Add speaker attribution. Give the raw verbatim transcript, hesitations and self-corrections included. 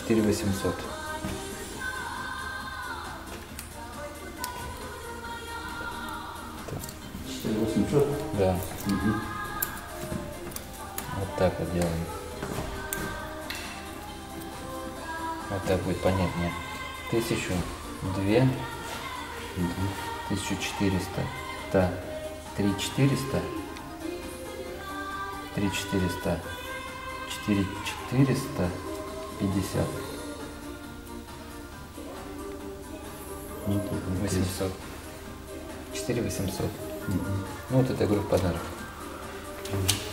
Speaker 1: четыре восемьсот.
Speaker 2: четыре восемьсот?
Speaker 1: Да.
Speaker 2: Угу.
Speaker 1: Вот так вот делаем. Вот так будет понятнее. Тысячу, две,
Speaker 2: Угу.
Speaker 1: тысячу четыреста, да, три четыреста, три четыреста, четыре четыреста пятьдесят, восемьсот, четыре восемьсот.
Speaker 2: Угу.
Speaker 1: Ну вот это я говорю в подарок.
Speaker 2: Угу.